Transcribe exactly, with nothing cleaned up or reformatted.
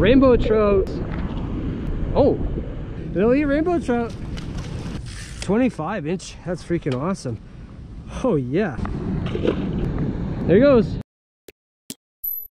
Rainbow trout. Oh, they'll eat rainbow trout. twenty-five inch, that's freaking awesome. Oh yeah. There he goes.